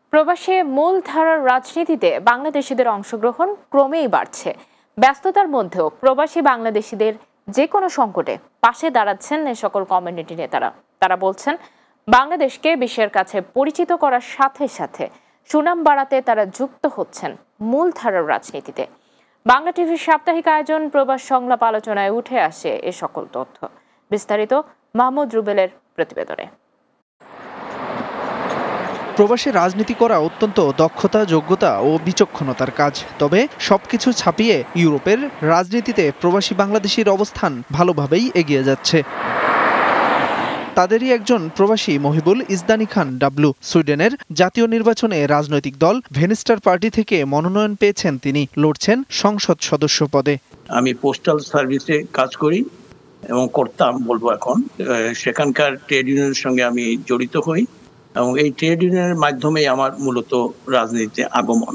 প্রবাসে মূলধারার রাজনীতিতে বাংলাদেশিদের অংশগ্রহণ ক্রমেই বাড়ছে। ব্যস্ততার মধ্যেও প্রবাসী বাংলাদেশিদের যে কোনো সংকটে পাশে দাঁড়াচ্ছেন এ সকল কমিউনিটি নেতারা। তারা বলছেন, বাংলাদেশকে বিশ্বের কাছে পরিচিত করার সাথে সাথে সুনাম বাড়াতে তারা যুক্ত হচ্ছেন মূলধারার রাজনীতিতে। বাংলা টিভির সাপ্তাহিক আয়োজন প্রবাস সংলাপ আলোচনায় উঠে আসে এ সকল তথ্য। বিস্তারিত মাহমুদ রুবেলের প্রতিবেদনে। প্রবাসে রাজনীতি করা অত্যন্ত দক্ষতা, যোগ্যতা ও বিচক্ষণতার কাজ। তবে সবকিছু ছাপিয়ে ইউরোপের রাজনীতিতে প্রবাসী বাংলাদেশির অবস্থান ভালোভাবেই এগিয়ে যাচ্ছে। তাদেরই একজন প্রবাসী মহিবুল ইসদানি খান ডাবলু। সুইডেনের জাতীয় নির্বাচনে রাজনৈতিক দল ভেনিস্টার পার্টি থেকে মনোনয়ন পেয়েছেন তিনি। লড়ছেন সংসদ সদস্য পদে। আমি পোস্টাল সার্ভিসে কাজ করি এবং করতাম বলবো এখন। সেখানকার ট্রেড ইউনিয়নের সঙ্গে আমি জড়িত হই এবং এই ট্রেড ইউনিয়নের মাধ্যমেই আমার মূলত রাজনীতিতে আগমন।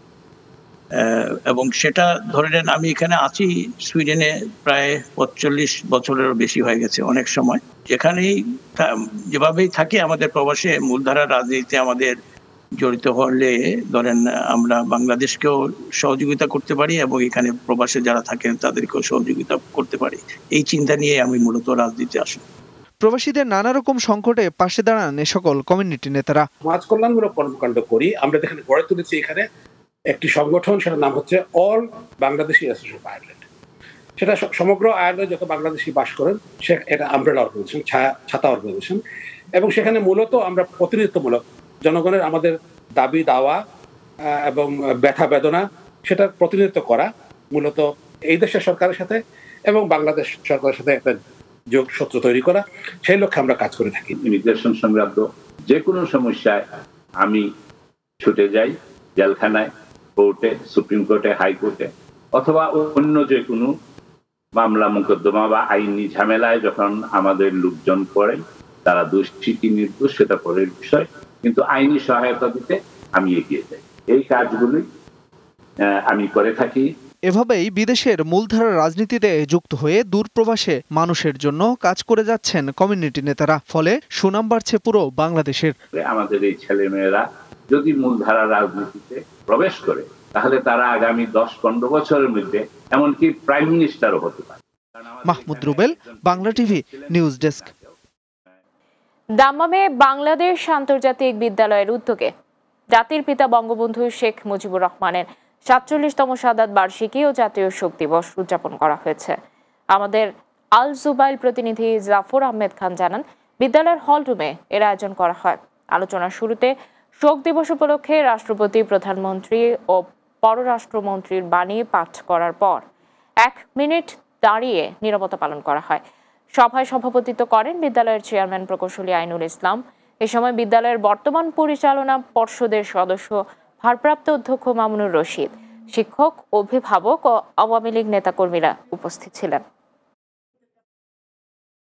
এবং সেটা ধরে নেন, আমি এখানে আছি সুইডেনে প্রায় ৪৫ বছরেরও বেশি হয়ে গেছে। অনেক সময় যেখানেই যেভাবেই থাকি আমাদের প্রবাসে মূলধারার রাজনীতিতে আমাদের জড়িত হলে ধরেন আমরা বাংলাদেশকেও সহযোগিতা করতে পারি এবং এখানে প্রবাসে যারা থাকেন তাদেরকেও সহযোগিতা করতে পারি। এই চিন্তা নিয়ে আমি মূলত রাজনীতি আসি। প্রবাসীদের নানা রকম সংকটে পাশে দাঁড়ান এ সকল কমিউনিটি নেতারা। সমাজ কল্যাণমূলক কর্মকাণ্ড করি আমরা, এখানে গড়ে তুলেছি এখানে একটি সংগঠন, সেটার নাম হচ্ছে all Bangladeshi association of Ireland. সেটা সমগ্র আয়ারল্যান্ডে যত বাংলাদেশি বাস করেন সে এটা আমব্রেলা অর্গানাইজেশন, ছাতা অর্গানাইজেশন। এবং সেখানে মূলত আমরা প্রতিনিধিত্বমূলক জনগণের আমাদের দাবি দাওয়া এবং ব্যথা বেদনা সেটার প্রতিনিধিত্ব করা, মূলত এই দেশের সরকারের সাথে এবং বাংলাদেশ সরকারের সাথে একটা যোগসূত্র তৈরি করা, সেই লক্ষ্যে আমরা কাজ করে থাকি। ইমিগ্রেশন সংক্রান্ত যে কোনো সমস্যায় আমি ছুটে যাই জেলখানায়, কোর্টে, সুপ্রিম কোর্টে, হাইকোর্টে, অথবা অন্য যে কোনো মামলা মোকদ্দমা বা আইনি ঝামেলায় যখন আমাদের লোকজন পড়ে, তারা দোষী কি নির্দোষ সেটা পরের বিষয়, কিন্তু আইনি সহায়তা দিতে আমি এগিয়ে যাই। এই কাজগুলি আমি করে থাকি। এভাবেই বিদেশের মূলধারার রাজনীতিতে যুক্ত হয়ে দূরপ্রবাসে মানুষের জন্য কাজ করে যাচ্ছেন কমিউনিটি নেতারা। ফলে সুনাম বাড়ছে পুরো বাংলাদেশের। আমাদের এই ছেলেমেয়েরা যদি মূলধারার রাজনীতিতে প্রবেশ করে তাহলে তারা আগামী 10-15 বছরের মধ্যে এমনকি প্রাইম মিনিস্টারও হতে পারে। Mahmud Rubel, Bangla TV news desk. দাম্মামে বাংলাদেশ আন্তর্জাতিক বিদ্যালয়ের উদ্যোগে জাতির পিতা বঙ্গবন্ধু শেখ মুজিবুর রহমানের ৪৭তম শাহাদাত বার্ষিকী ও জাতীয় শোক দিবস উদযাপন করা হয়েছে। আমাদের আল জুবাইল প্রতিনিধি জাফর আহমেদ খান জানান, বিদ্যালয়ের হলরুমে এর আয়োজন করা হয়। আলোচনার শুরুতে শোক দিবস উপলক্ষে রাষ্ট্রপতি, প্রধানমন্ত্রী ও পররাষ্ট্রমন্ত্রীর বাণী পাঠ করার পর ১ মিনিট দাঁড়িয়ে নীরবতা পালন করা হয়। সভায় সভাপতিত্ব করেন বিদ্যালয়ের চেয়ারম্যান প্রকৌশলী আইনুল ইসলাম। এ সময় বিদ্যালয়ের বর্তমান পরিচালনা পর্ষদের সদস্য ভারপ্রাপ্ত অধ্যক্ষ মামুনুর রশিদ, শিক্ষক, অভিভাবক ও আওয়ামী লীগ নেতাকর্মীরা উপস্থিত ছিলেন।